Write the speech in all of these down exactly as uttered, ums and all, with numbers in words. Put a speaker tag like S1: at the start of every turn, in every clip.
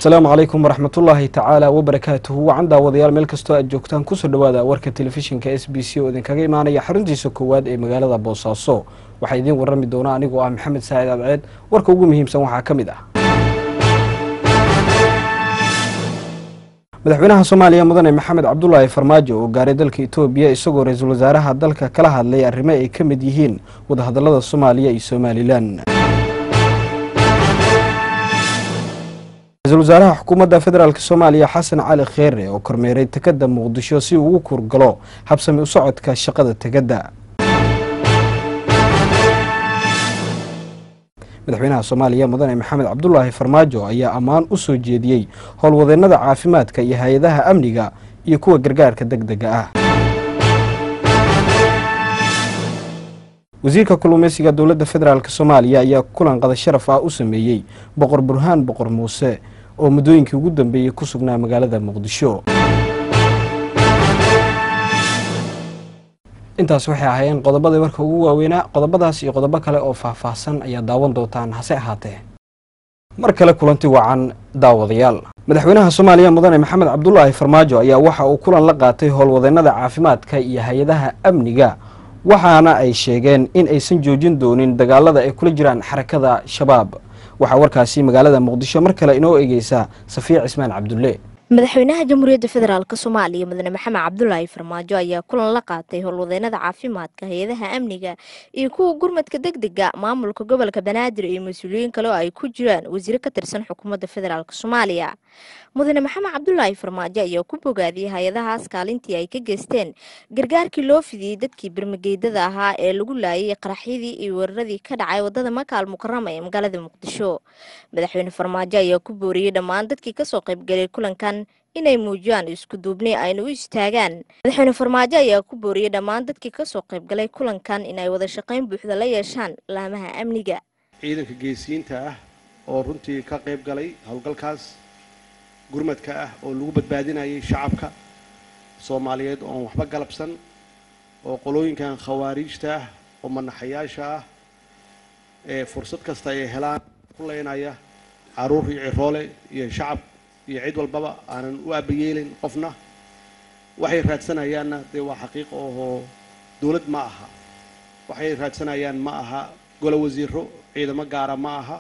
S1: السلام عليكم ورحمة الله تعالى وبركاته وعند وضيال ملك استوى الجوكتان كسر دوادا ورك التلفزيون كإس بي سي وذن كجي معنا يحرنتي سكواد إيه مجال بوصاصو وحيدين ورمي دونا أنيقو عم محمد سعيد أبعد ورك وجو مهم سووا كمدة مدحوينها الصومالية مدن محمد عبد الله فرماجو وقاري دلك إثيوبيا isagoo ra'iisul wasaaraha dalka kala hadlay arrimo ay ka mid yihiin wada hadallada Soomaaliya iyo Somaliland ra'iisul wasaaraha xukuumadda federaalka Soomaaliya Xasan Cali Kheyre oo kormeeray takada Muqdisho si uu ugu kurgalo habsami u socodka shaqada takada madaxweynaha Soomaaliya mudane Maxamed Cabdullaahi Farmaajo ayaa amaan u soo jeediyay howlwadeennada caafimaadka iyo hay'adaha amniga iyo kuwa gargaarka degdega ah wasiirka kulumeysiga dawladda federaalka Soomaaliya ayaa kulan qada sharaf ah u sameeyay boqor Burhaan boqor Muuse oo muddooyinkii ugu dambeeyay ku sugnaa magaalada Muqdisho intaas waxay ahaayeen qodobada warka ugu waaweynaa qodobadaas iyo qodobo kale oo faahfaahsan ayaa daawan doontaan hase ahaatee mar kale kulanti wacan daawadayaal madaxweynaha Soomaaliya mudane Maxamed Cabdullaahi Farmaajo ayaa waxa uu kulan la qaatay howlwadeennada caafimaadka iyo hay'adaha amniga waxaana ay sheegeen in aysan joojin doonin dagaalada ay kula jiraan xarakada shabaab waxa warkaasi magaalada Muqdisho mar kale inoo eegaysa Safiya Cismaan Cabdulle
S2: madaxweynaha jamhuuriyadda federaalka Soomaaliya mudane Maxamed Cabdullaahi Farmaajo ayaa kulan la qaatay howlwadeennada caafimaadka hay'adaha amniga iyo kuwa gurmadka degdega maamulka gobolka Banaadir iyo mas'uuliyiin kale oo ay ku jiraan wasiir ka tirsan xukuumadda federaalka Soomaaliya mudane Maxamed Cabdullaahi Farmaajo ayaa ku bogaadiyay hay'adahaas kaalintii ay ka geysteen gargaarkii loo fidiyay dadkii birmageedada ahaa ee lagu laayay qaraxyadii iyo weeraradii ka dhacay wadada Makaal Mukarrama ee magaalada Muqdisho madaxweyne Farmaajo ayaa ku booriyay dhammaan dadkii ka soo qayb galay kulankan inay muujiyaan isku duubni ayna u istaagaan madaxweyne Farmaajo ayaa ku booriyay dhammaan dadkii ka soo qayb galay kulankan inay wada shaqayn buuxda la yeeshaan laamaha amniga
S3: ciidanka geesiinta ah oo runtii ka qayb galay hawlgalkaas gurmadka ah oo lagu badbaadinayay shacabka Soomaaliyeed oo waxba galabsan oo qolooyinkan khawaarijta ah oo manaxayaasha ah ee fursad kasta ay helaan ku leenaya caruur iyo ciroole iyo shacab iyo cid walbaba aanan u abayeelin qofna waxay raadsanayaanna de waa xaqiiqo oo dawlad ma aha waxay raadsanayaan ma aha golo wasiiro ciidamo gaara ma aha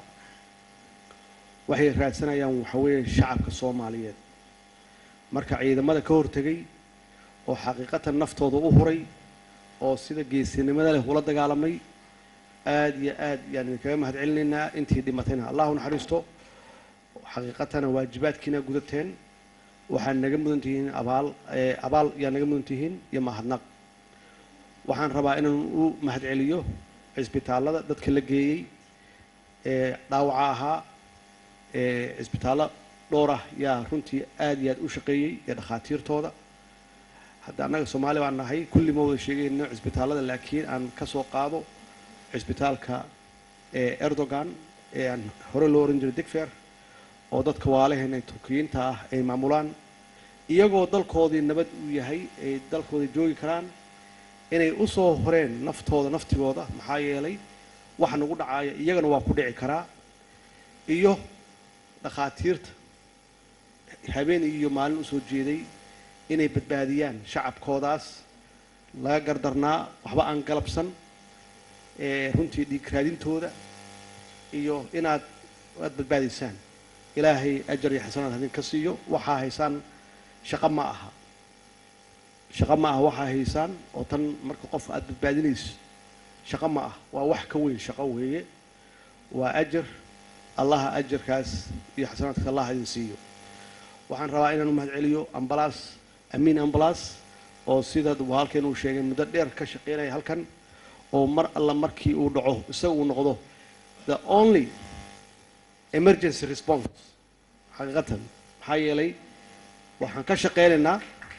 S3: waxay raadsanayaan waxa weeye shacabka Soomaaliyeed marka ciidamada ka hortagay oo xaqiiqatan naftooda u huray oo sida geesinimada leh ula dagaalamay aad iyo aad yani kaga mahad celinayna intii dhimatayna Allahu naxariisto xaqiiqatan waajibaadkiina gudateen waxaan naga mudan tihiin abaal abaal yaa naga mudan tihiin iyo mahadnaq waxaan rabaa inaan u mahad celiyo isbitaalada dadka la geeyay ee dhaawaca ahaa ee isbitaalo dhowr ah yaa runtii aad iyo aad u shaqeeyay iyo dhakhaatiirtooda hadda anaga Soomaali baan nahay kulli ma wada sheegayno isbitaalada laakiin aan ka soo qaado isbitaalka ee Erdogan ee aan hore loo oran jiray Digfer oo dadka waaleheena Turkiyiinta ah ay maamulaan iyagoo dalkoodii nabad u yahay ay dalkooda joogi karaan inay u soo horeen naftooda naftigooda maxaa yeelay wax nagu dhacaya iyagana waa ku dhici karaa iyo dhakhaatiirta habeen iyo maalin u soo jeeday inay badbaadiyaan shacabkoodaas laga gardarnaa waxba aan galabsan ee runtii dhiig raadintooda iyo inaad aad badbaadisaan ilaahay ajar iyo xasanaad hadin ka siiyo waxa haysaan shaqo ma aha shaqo ma aha waxa haysaan oo tan marka qof aad badbaadinayso shaqo ma ah waa wax ka weyn shaqo weeye waa ajar Allah ajarkaas iyo xasanaadka Allah idin siiyo waxaan rabaa inaan u mahad celiyo ambalaas amiin ambalaas oo sida halkeen uu sheegay muddo dheer ka shaqeynay halkan oo mar alla markii uu dhaco isagu uu noqdo the only emergency response xaqiiqatan maxaa yeelay waxaan ka shaqeynaynaa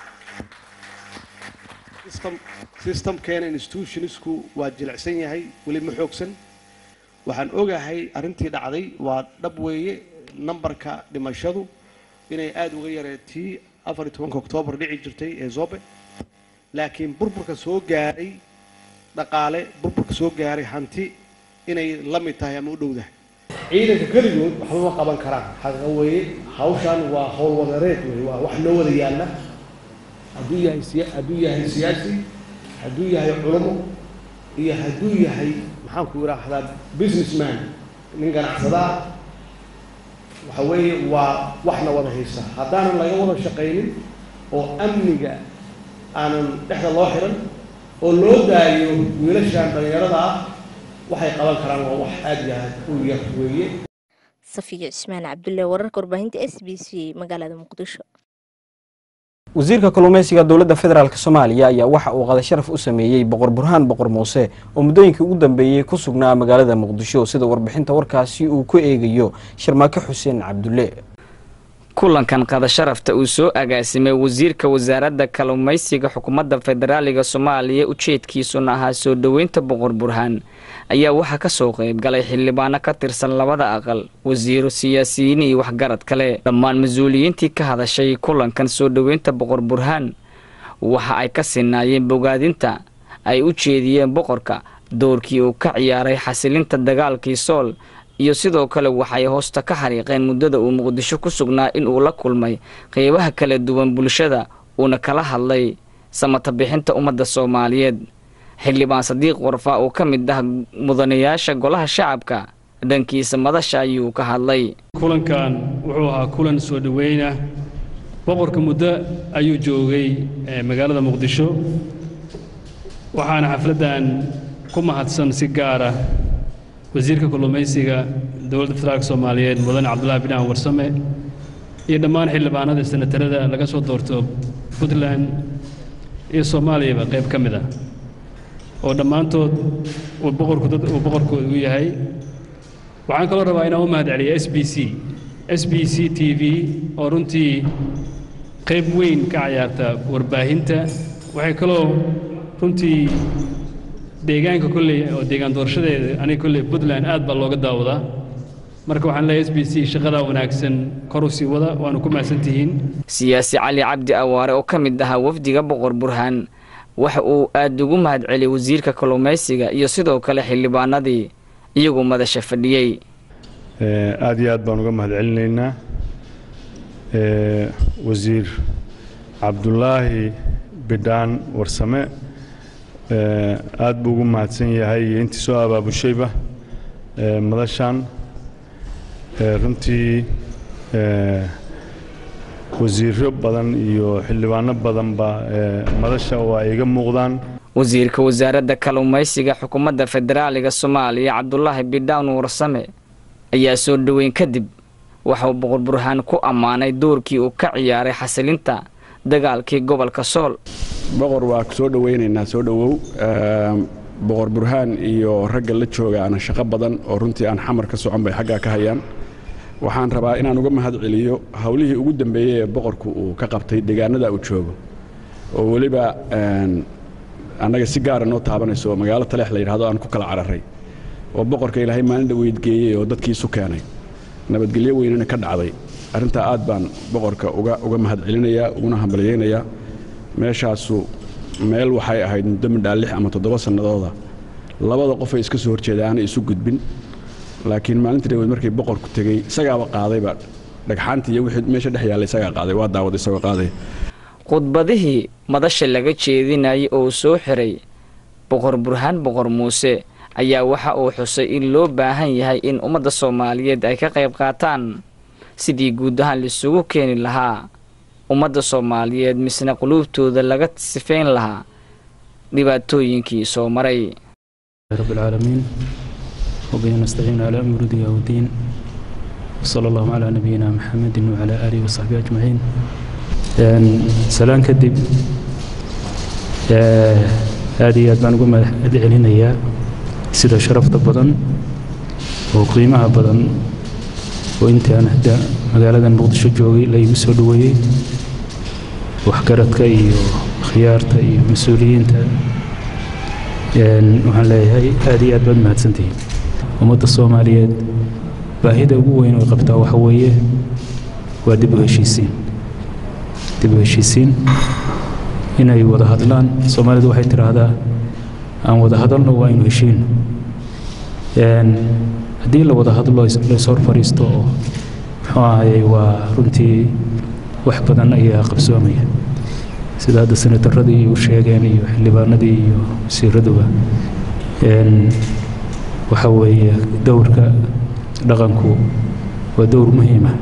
S3: system systemkeena institutionsku waa jilicsan yahay weli ma xoogsan waxaan ogahay arrintii dhacday waa dhab weeye numberka dhimashadu inay aad uga yareetay afar iyo tobanka Oktoobar dhici jirtay ee Zobe laakiin burburka soo gaaray dhaqaale burburka soo gaaray hanti inay la mid tahay ama u dhowdahay ciidanka keligood waxba ma qaban karaan xaqiiqo weeye hawshan waa hawl wadareed weeye waa wax loo wada yaalla hadduu yahay siya hadduu yahay siyaasi hadduu yahay culamo iyo hadduu yahay maxaan ku idhaahdaa businessman nin ganacsada waxa weeye waa waxna wada haysa haddaanan laga wada shaqaynin oo amniga aanan dhexda loo xiran oo loo daayo wiilashan dhalinyarada ah waxay qaban karaan waa wax aad iyo aad u yar weeye.
S2: Safiya Ismaan Cabdulle, wararka warbaahinta S B C magaalada Muqdisho.
S1: wasiirka kalluumeysiga dowladda federaalka Soomaaliya ayaa waxa uu qada sharaf u sameeyay boqor Burhaan boqor Muuse oo muddooyinkii ugu dambeeyay ku sugnaa magaalada Muqdisho sida warbixinta warkaasi uu ku eegayo Sharmaake Xuseen Cabdulle.
S4: kulankan qada sharafta uu soo agaasimay wasiirka wasaaradda kalluumeysiga xukuumadda federaaliga Soomaaliya ujeedkiisuna ahaa soo dhaweynta boqor Burhaan ayaa waxa ka soo qayb galay xildhibaano ka tirsan labada aqal wasiiro siyaasiyiin iyo waxgarad kale dhammaan mas'uuliyiintii ka hadashay kulankan soo dhaweynta boqor Burhaan waxa ay ka sinaayeen bogaadinta ay u jeediyeen boqorka doorkii uu ka ciyaaray xasilinta dagaalkii Sool iyo sidoo kale waxay hoosta ka xariiqeen muddada uu Muqdisho ku sugnaa in uu la kulmay qaybaha kala duwan bulshada una kala hadlay samata bixinta ummadda Soomaaliyeed. xildhibaan Sadiiq Warfa oo ka mid ah mudanayaasha golaha shacabka dhankiisa madasha ayuu ka hadlay.
S5: kulankan wuxuu ahaa kulan soo dhaweyna boqorka muddo ayuu joogay magaalada Muqdisho waxaana xafladan ku mahadsan si gaar ah wasiirka kalluumeysiga dowladda federaalka Soomaaliyeed mudane Cabdullaahi Bidhaan Warsame iyo dhammaan xildhibaanada senatarada laga soo doorto Puntland iyo Soomaaliya qayb ka mid ah oo dhammaantood uu boqorku dad uu boqorkoodu u yahay. waxaan kaloo rabaa inaan u mahadceliyo S B C S B C T V oo runtii qayb weyn ka ciyaarta warbaahinta waxay kaloo runtii deegaanka kulley oo deegaan doorashadeeda aniga kulley Puntland aad baa looga daawadaa marka waxaan leeyahay S B C shaqada wanaagsan kor u sii wada waanu ku mahadsantihiin.
S4: siyaasi Cali Cabdi Awaare oo ka mid ah wafdiga boqor Burhaan waxa uu aad ugu mahadceliyay wasiirka kalluumeysiga iyo sidoo kale xildhibaanadii iyagu madasha fadhiyay.
S6: ee aad iyo aad baan uga mahadcelinaynaa ee wasiir Cabdullaahi Bidhaan Warsame ee aad buu ugu mahadsan yahay intii soo abaabushayba ee madashan ee runtii ee wasiiro badan iyo xildhibaano badan ba madasha oo ay iga muuqdaan.
S4: wasiirka wasaaradda kalluumeysiga xukuumadda federaaliga Soomaaliya Cabdullaahi Bidhaan Warsame ayaa soo dhaweyn kadib waxa uu boqor Burhaan ku amaanay doorkii uu ka ciyaaray xasilinta dagaalkii gobolka Sool.
S7: boqor waa soo dhaweynaynaa soo dhawow boqor Burhaan iyo ragga la jooga ana shaqo badan oo runtii aan xamar ka socon bay xagga ka hayaan. waxaan rabaa inaan uga mahadceliyo hawlihii ugu dambeeyay ee boqorku uu ka qabtay deegaanada uu joogo oo waliba anaga si gaar ah noo taabanayso magaalo Taleex la yiraahdo aan ku kala cararay oo boqorka Ilaahay maalin dhaweyd geeyay oo dadkiisu keenay nabadgelyo weynna ka dhacday. arinta aad baan boqorka uga uga mahadcelinayaa uguna hambalyeynaya. meeshaasu meel waxay ahayd muddo midhaa lix ama toddoba sanadooda labada qof ay iska soo horjeedaan isu gudbin laakiin maalintii dhaweyd markay boqorku tagay isagaaba qaadayba dhagxaantii iyo wixii meesha dhex yaalay isaga qaaday waa daawad isaga qaaday.
S4: khudbadihii madasha laga jeedinayay oo soo xiray boqor Burhaan boqor Muuse ayaa waxa uu xusay in loo baahan yahay in ummadda Soomaaliyeed ay ka qayb qaataan sidii guud ahaan la isugu keeni lahaa ummadda Soomaaliyeed misna qulubtooda laga sifeyn lahaa dhibaatooyinkii soo maray.
S5: rabbil aalamiin وبه نستعين على أمر الدنيا والدين وصلى الله على نبينا محمد وعلى آله وصحبه أجمعين. سلام كدب هذه أدمان قم العلين هي سيدة شرف بدن وقيمها بدن وإنت أنا هدا مقالة Muqdisho joogay la igu soo dhaweeyay waxgaradka iyo khiyaarta iyo mas'uuliyiinta waxaan leeyahay aad iyo aad baad mahadsantihiin. ummadda Soomaaliyeed baahida ugu weyn oo qabtaa waxa weeye waa dib u heshiisiin dib u heshiisiin inay wada hadlaan. Soomaalidu waxay tiraahdaa aan wada hadalno waa inuu heshiino.
S8: haddii la wada hadlo lays hor fariisto oo muxuu ahayey waa runtii wax badan ayaa qabsoomaya sida hadda senataradii u sheegeen iyo xildhibaanadii iyo wasiiraduba waxa weeye dowrka dhaqanku waa dowr muhiim ah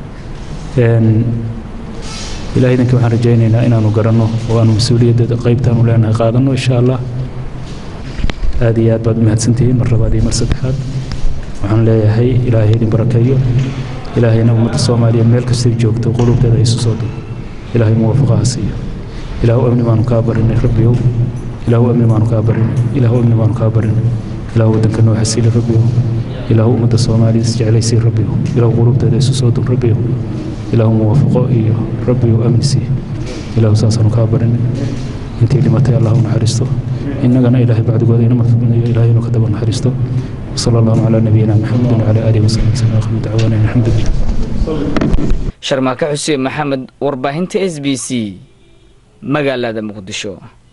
S8: ilaahay idinka waxaan rajaynaynaa inaanu garanno oo aanu mas-uuliyadda qaybtaan u leenahay qaadanno insha allah aad iyo aad baad u mahadsantihiin mar labaad iyo mar saddexaad waxaan leeyahay ilaahay idin barakeeyo ilaahayna ummadda soomaaliyeed meel kastay joogto qulubteeda isu soo dumo ilaahay muwaafaqaha siiyo ilaahu amni baanu kaa barinay rabbiyow ilaahu amni baanu kaa barinay ilaahu amni baanu kaa barinay ilaahu waddanka noo xasiili rabbiyow ilaahu ummadda soomaaliyeed isjeclaysii rabbiyow ilaahu qulubteeda isu soo dum rabbiyow ilaahu muwaafaqo iyo rabbiyow amni siiyo ilaahu saasaanu kaa barinay intii dhimatay allahu naxariisto innagana ilaahay bacdigooda inama fidnayo ilaahay inuu ka daba naxariisto وصلى الله على نبينا محمد وعلى آله وصحبه وسلم آخر دعوانا الحمد لله
S4: sharmaake xuseen maxamed warbaahinta S B C magaalada muqdisho.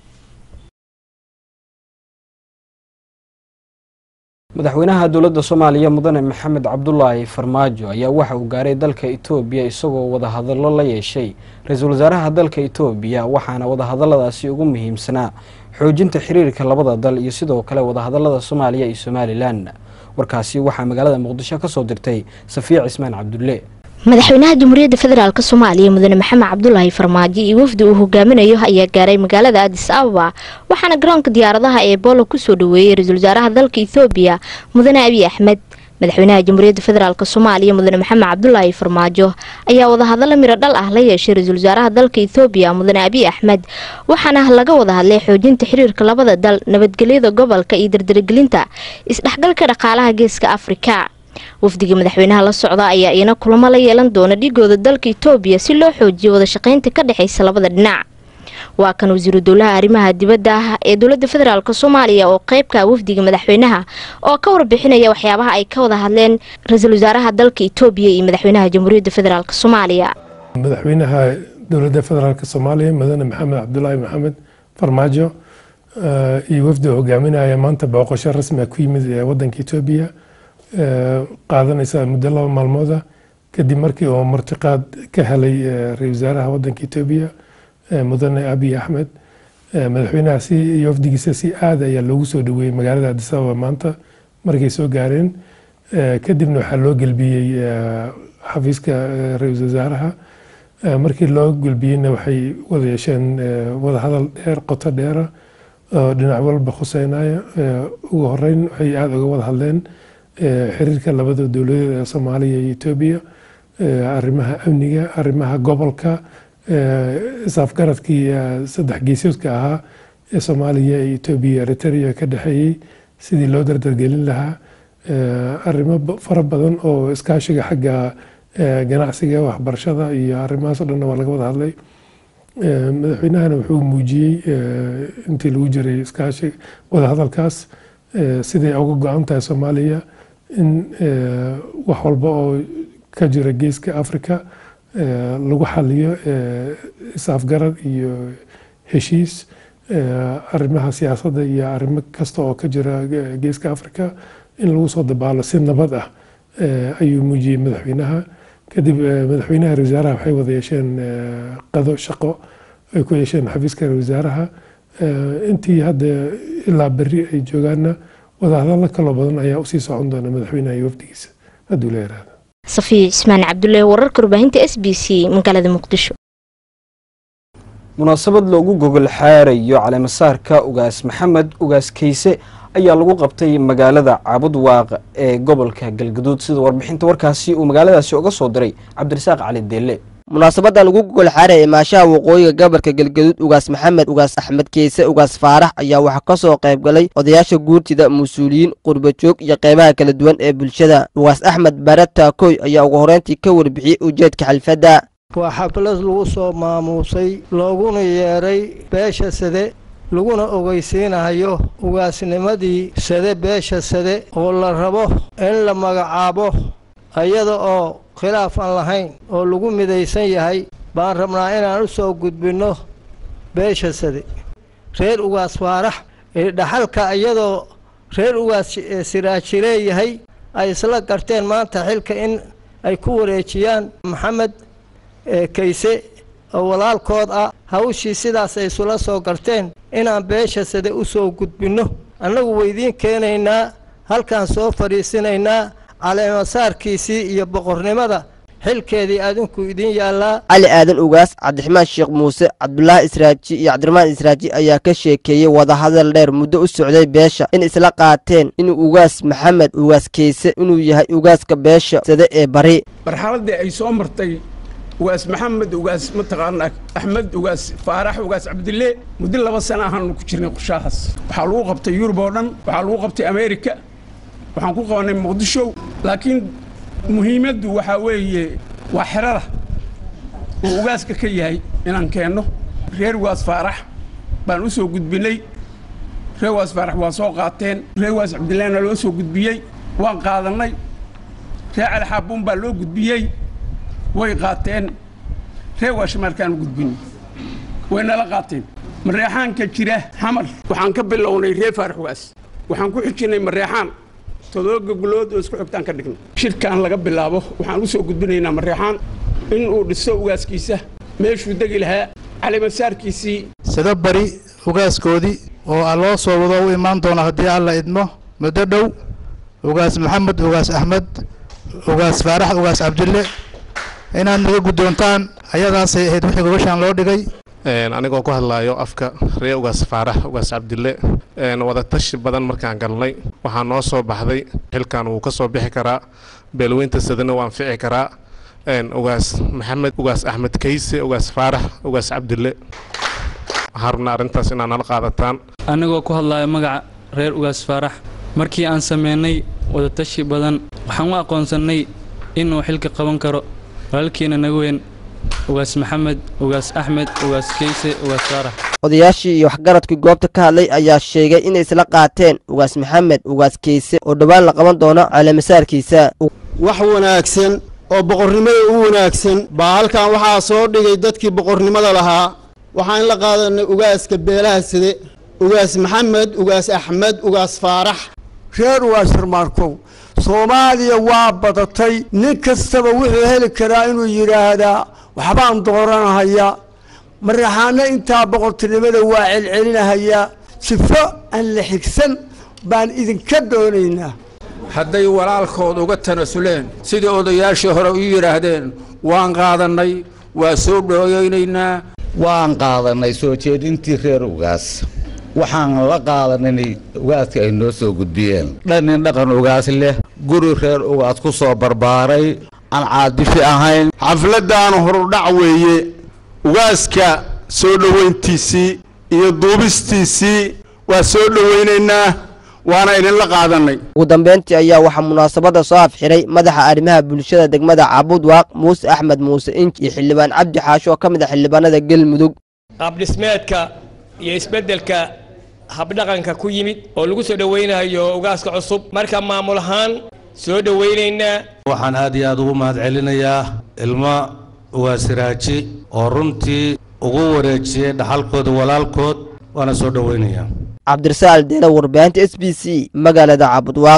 S1: madaxweynaha dowladda Soomaaliya mudane Maxamed Cabdullaahi Farmaajo ayaa waxa uu gaaray dalka Itoobiya isagoo wada hadallo la yeeshay ra'iisul wasaaraha dalka Itoobiya waxaana wada hadalladaasi ugu muhiimsanaa xoojinta xiriirka labada dal iyo sidoo kale wada hadallada Soomaaliya iyo Somaliland. warkaasi waxaa magaalada Muqdisho ka soo dirtay Safiya Cismaan Cabdulle.
S2: madaxweynaha jamhuuriyadda federaalka Soomaaliya mudane Maxamed Cabdullaahi Farmaajo iyo wafdi uu hogaaminayo ayaa gaaray magaalada Addis Ababa waxaana garoonka diyaaradaha ee Bolo ku soo dhaweeyay ra'iisul wasaaraha dalka Itoobiya mudane Abiy Ahmed. madaxweynaha jamhuuriyadda federaalka Soomaaliya mudane Maxamed Cabdullaahi Farmaajo ayaa wada hadallo miro dhal ah la yeeshay ra'iisul wasaaraha dalka Itoobiya mudane Abiy Ahmed waxaana laga wada hadlay xoojinta xiriirka labada dal nabadgelyada gobolka iyo dardargelinta isdhexgalka dhaqaalaha geeska Afrika. wafdiga madaxweynaha la socda ayaa iyana kulamo la yeelan doona dhigooda dalka Itoobiya si loo xoojiyo wada shaqaynta ka dhaxaysa labada dhinac. waa kan wasiiru dowlaha arrimaha dibadda ee dowladda federaalka Soomaaliya oo qayb ka wafdiga madaxweynaha oo ka warbixinaya waxyaabaha ay ka wada hadleen ra'iisul wasaaraha dalka Itoobiya iyo madaxweynaha jamhuuriyadda federaalka Soomaaliya.
S9: madaxweynaha dowladda federaalka Soomaaliya mudane Maxamed Cabdullaahi Maxamed Farmaajo iyo wafdi hogaaminaya maanta booqasho rasmi ah ku yimid ee waddanka Itoobiya qaadanaysa muddo laba maalmood kadib markii uu martiqaad ka helay ra'iisul wasaaraha waddanka Itoobiya mudane Abiy Ahmed. madaxweynahaasi iyo wafdigiisa si aad ayaa loogu soo dhaweeyay magaalada Addis Ababa maanta markay soo gaareen kadibna waxaa loo gelbiyey xafiiska ra'iisul wasaaraha. markii loo gelbiyeyna waxay wada yeesheen wada hadal dheer qoto dheer oo dhinac walba khuseynaya. ugu horeyn waxay aad uga wada hadleen xiriirka labada dowladeed ee Soomaaliya iyo Itoobiya, arrimaha amniga, arrimaha gobolka, isafgaradkii saddex geesoodka ahaa ee Soomaaliya iyo Itoobiya Eritrea ka dhaxeeyay sidii loo dardargelin lahaa, arrimo fara badan oo iskaashiga xagga ganacsiga, waxbarashada iyo arrimahaas oo dhan waa laga wada hadlay. madaxweynahana wuxuu muujiyey intii lagu jiray iskaashiga wada hadalkaas siday uga go'an tahay Soomaaliya in wax walba oo ka jira geeska Afrika lagu xaliyo isafgarad iyo heshiis. arrimaha siyaasadda iyo arrimo kasta oo ka jira geeska Afrika in lagu soo dabaalo si nabad ah ayuu muujiyey madaxweynaha. kadib madaxweynaha ra'iisul wasaaraha waxay wada yeesheen qado shaqo ay ku yeesheen xafiiska ra'iisul wasaaraha. intii hadda ilaa berri ay joogaanna wada hadallo kaloo badan ayaa usii socon doona madaxweynaha iyo wafdigiisa hadduu la yiraahdo.
S2: Safiya Cismaan Cabdulle, wararka warbaahinta S B C magaalada Muqdisho.
S1: munaasabad loogu gogol xaarayo caleemasaarka ugaas Maxamed ugaas Kayse ayaa lagu qabtay magaalada Caabud Waaq ee gobolka Galgaduud sida warbixinta warkaasi uu magaaladaasi uga soo diray Cabdirasaaq Cali Deelle.
S10: munaasabada lagu gogol xaaray maasha waqooyiga gobolka Galgaduud ugaas Maxamed ugaas Axmed Kayse ugaas Faarax ayaa waxa ka soo qayb galay odayaasha guurtida, mas'uuliyiin, qurba joog iyo qaybaha kala duwan ee bulshada. ugaas Axmed Barata Koy ayaa ugu horeyntii ka warbixiyay ujeedka xalfada.
S11: waa xaflad lagu soo maamuusay looguna yeeray beesha sade laguna ogeysiinayo ugaasnimadii sade beesha sade oo la rabo in la magacaabo ayada oo khilaaf aan lahayn oo lagu midaysan yahay baan rabnaa inaan u soo gudbino beesha sade. reer ugaas Faarax ee dhaxalka iyadoo reer ugaas Siraaj leeyahay ay isla garteen maanta xilka in ay ku wareejiyaan maxamed kayse oo walaalkood ah hawshii sidaas ay isula soo garteen inaan beesha sade u soo gudbinno annagu weydiin keenaynaa halkaan soo fadhiisinaynaa caleemasaarkiisii iyo boqornimada xilkeedii adinku idin yaallaa
S10: cali aadan ugaas cabdiraxmaan sheekh muuse cabdulaahi israaji iyo cabdiraxmaan israaji ayaa ka sheekeeyey wadahadal dheer muddo u socday beesha in isla qaateen inuu ugaas maxamed ugaas kayse inuu yahay ugaaska beesha sade ee bari
S12: marxaladdii ay soo martay ugaas maxamed ugaas mataqaanaa axmed ugaas faarax ugaas cabdille muddo laba sana ahaanu ku jirnay qorshahaas waxaa lagu qabtay yurub oo dhan waxaa lagu qabtay ameerika waxaan ku qabanay muqdisho laakiin muhiimaddu waxaa weeye waa xerada uu ugaaska ka yahay inaan keenno reer ugaas faarax baan u soo gudbinay reer ugaas faarax waa soo qaateen reer ugaas cabdillehna loo soo gudbiyey waan qaadannay reer cali xaabuun baa loo gudbiyey way qaateen reer ugaas shimaarkaan u gudbinay way nala qaateen mareexaanka jira xamar waxaan ka bilownay reer faarax ugaas waxaan ku xijinay mareexaan toddoba golood oo isku xigtaan ka dhigno shirkaan laga bilaabo waxaan u soo gudbinaynaa mareexaan in uu dhiso ugaaskiisa meeshuu degi lahaa caleemasaarkiisii
S13: sida bari ugaaskoodii oo loo soo wado u imaan doona haddii alla idmo muddo dhow ugaas maxamed ugaas axmed ugaas faarax ugaas cabdille inaad naga guddoontaan ayadaasay ahayd wixii gobashaan loo dhigay
S14: anigoo ku hadlaayo afka reer ugaas faarax ugaas cabdille wadatashi badan markaan galnay waxaa noo soo baxday xilkan wuu ka soo bixi karaa beelweynta sadana waan fici karaa ugaas maxamed ugaas axmed kayse ugaas faarax ugaas cabdille waxaan rabnaa arrintaas inaad nala qaadataan
S15: anigoo ku hadlaayo magaca reer ugaas faarax markii aan sameynay wadatashi badan waxaan u aqoonsannay inuu xilka qaban karo walaalkiina naga weyn ugaas maxamed ugaas axmed ugaas kayse ugaas faarax
S10: odayaashii iyo waxgaradkii goobta ka hadlay ayaa sheegay inay isla qaateen ugaas maxamed ugaas kayse oo dhowaan la qaban doono caleemasaarkiisa
S16: wax wanaagsan oo boqornimada u wanaagsan baa halkan waxaa soo dhigay dadkii boqornimada lahaa waxaan la qaadanay ugaaska beelaha side ugaas maxamed ugaas axmed ugaas faarax
S17: reer ugaas farmaarkow soomaaliya waa badatay nin kastaba wuxuu heli karaa inuu yidhaahdaa waxbaan dooranahaya mareexaana intaa boqortinimada waa celcelinahayaa sifo aan la xigsan baan idinka doonaynaa
S12: hadday walaalkood uga tanasuleen sidii odayaashii hore u yidhaahdeen waan qaadannay waa soo dhooyaynaynaa
S18: waan qaadannay soo jeedintii reer ugaas waxaan la qaadanay ugaaska ay noo soo gudbiyeen dhannin dhaqan ugaas leh guri reer ugaas ku soo barbaaray aan caadifi ahayn
S19: xafladdaanu horudhac weeye ugaaska soo dhowayntiisii iyo duubistiisii waa soo dhowaynaynaa waana idinla qaadannay
S10: ugu dambeyntii ayaa waxaa munaasabadda soo afxiray madaxa arrimaha bulshada degmada cabudwaaq muuse axmed muuse inj iyo xildhibaan cabdi xaasho oo ka mid ah xildhibaanada galmudug
S20: qaabdhismeedka iyo isbeddelka habdhaqanka ku yimid oo lagu soo dhowaynayo ugaaska cusub marka maamul ahaan soo dhowaynaynaa
S21: waxaan aad iyo aad ugu mahad celinayaa ilmo ugaasiraaji oo runtii ugu wareejiyey dhaxalkooda walaalkood waana soo dhowaynayaa
S10: cabdirasaal deela warbaahinta s b c magaalada cabudwaaq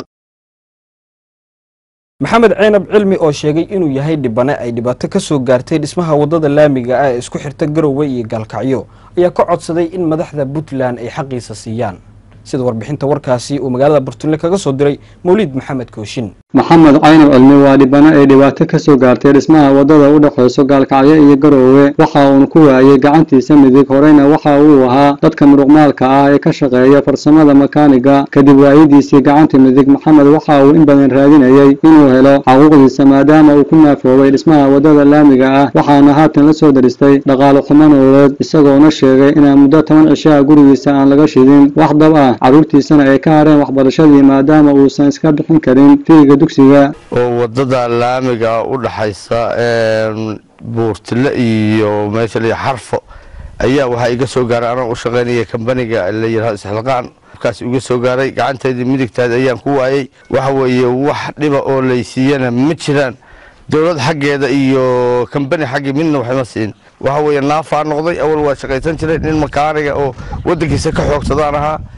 S1: maxamed ceynab cilmi oo sheegay inuu yahay dhibane ay dhibaato ka soo gaartay dhismaha waddada laamiga ah ee isku xirta garowe iyo gaalkacyo ayaa ka codsaday in madaxda puntland ay xaqiisa siiyaan sida warbixinta warkaasi uu magaalada Bartule kaga soo diray Mawlid Maxamed Kooshin.
S22: Maxamed Caynab Cilmi waa dhibana ay dhibaato ka soo gaartay dhismaha wadada u dhaxayso Gaalkacyo iyo Garowe waxa uu ku waayay gacantiisa midig horeyna waxa uu ahaa dadka muruqmaalka ah ee ka shaqeeya farsamada makaaniga kadib waayidiisii gacanta midig Maxamed waxa uu in badan raadinayay inuu helo xuquuqdiisa maadaama uu ku naafoobay dhismaha wadada laamiga ah waxaana haatan la soo daristay dhaqaale xumaanood isagoo na sheegay in muddo toban cisho gurigiisa aan laga shidin wax dab ah caruurtiisana ay ka hareen waxbarashadii maadaama uusan iska bixin karin fiiga dugsiga
S23: oo wadada laamiga u dhaxaysa ee Buurtile iyo meesha la xarfo ayaa waxa iga soo gaaray anoo u shaqeynaya kambaniga la yiraahdo Saxlaqaan kaas uga soo gaaray gacanteedii midigtaada ayaan ku waayay waxa weeye wax dhiba oo leysiiyana ma jiraan dawlad xaggeeda iyo kambani xaggi midna waxay ma siin waxa weeye naafaa noqday awal waa shaqeysan jiray nin makaaniga oo wadankiisa ka xoogsadaan ahaa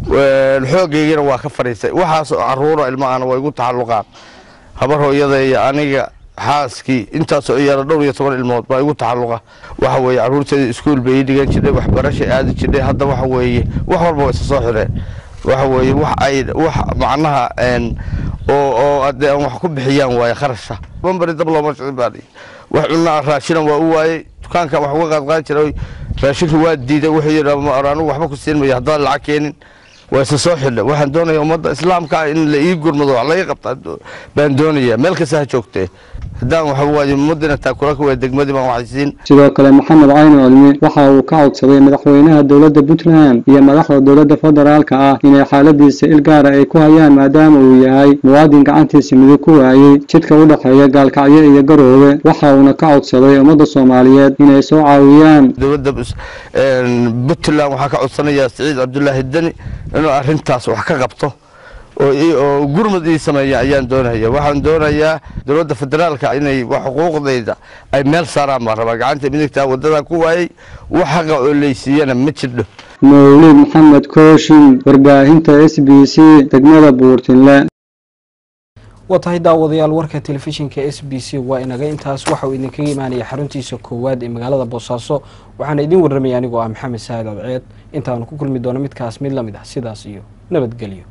S23: xoogaygana waa ka fadhiistay waxaas caruura ilmaana way igu taxalluqaan habar hooyada iyo aniga xaaskii intaasoo ciyaara dhowr iyo toban ilmood baa igu taxalluqa waxa weeye carruurteeda iskuul bay ii dhigan jirtay waxbarashay aadi jirtay hadda waxa weeye wax walba way isa soo xireen waxa weeye wax ay wax macnaha oo oo adee aan wax ku bixiyaan waaye kharashka bambari dab looma shicibaaday wax cunaa raashinan waa u waayey dukaanka wax uga qaadqaan jiray raashinka waa diiday wuxuu yidhi anigu waxba ku siin mayo haddaan lacag keenin waa isa soo xidha waxaan doonayaa ummadda islaamka in la ii gurmado wax laga qabta baan doonayaa meel kasta ha joogtee haddaan waxa waaye ummaddina taakulanka waa degmadii baan waxaysiin
S22: sidoo kale maxamed cayni cilmi waxa uu ka codsaday madaxweynaha dowladda puntland iyo madaxda dowladda federaalka ah inay xaaladiisa il gaara ay ku hayaan maadaama uu yahay muwaadin gacantiisa midig ku waayey jidka u dhexeeya gaalkacyo iyo garoowe waxa uuna ka codsaday ummadda soomaaliyeed inay soo caawiyaan
S23: dowladda puntland waxaa ka codsanayaa siciid cabdulaahi deni inuu arrintaas wax ka qabto oo gurmad ii sameeya ayaan doonaya waxaan doonayaa dowladda federaalka inay wax xuquuqdayda ay meel saaraan baan rabaa gacanta midigtaa waddadaa ku waayey wax xaqa oo laysiiyana ma jirdho
S22: mawlid maxamed kooshin warbaahinta s b c degmada buurtinle
S1: waa tahay daawadayaal warka telefishinka s b c waa inaga intaas waxa uu idinkaga imaanaya xaruntiisa koowaad ee magaalada boosaaso waxaana idin warramaya anigoo ah maxamed saahid abceed intaanu ku kulmi doono midkaas mid la mid ah sidaas iyo nabadgelyo.